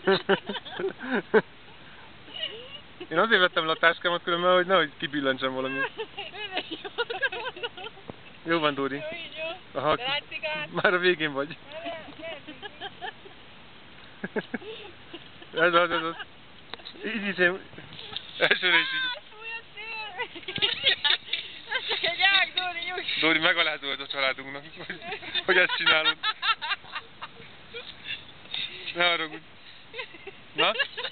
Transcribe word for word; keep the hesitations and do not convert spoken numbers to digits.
Én azért vettem le a táskámat különben, hogy nehogy kibillentsen valami. Jó van, Dóri. Aha, már a végén vagy. Ez az, ez az. Így is én... Elsőre is így. Dóri, megalázó ez a családunknak, hogy, hogy ezt csinálod. Ne haragudj. Na?